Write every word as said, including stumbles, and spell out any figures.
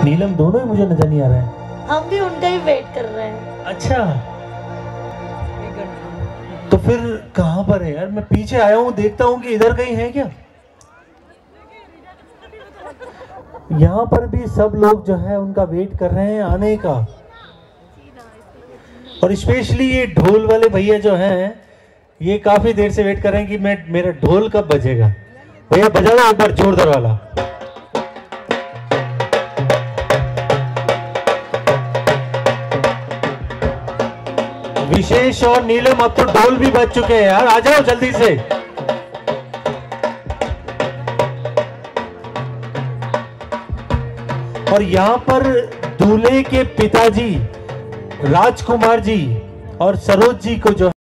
नीलम दोनों ही मुझे नजर नहीं आ रहे हैं। हम भी उनका ही वेट कर रहे हैं। अच्छा, तो फिर कहाँ पर है यार? मैं पीछे आया हूँ, देखता हूँ कि इधर कहीं है क्या। यहाँ पर भी सब लोग जो है उनका वेट कर रहे हैं आने का, और स्पेशली ये ढोल वाले भैया जो हैं ये काफी देर से वेट कर रहे हैं कि मैं मेरा ढोल कब बजेगा। भैया बजा लो एक बार जोरदार वाला। विशेष और नीलम अब तो ढोल भी बज चुके हैं यार, आ जाओ जल्दी से। और यहाँ पर दूल्हे के पिताजी राजकुमार जी और सरोज जी को जो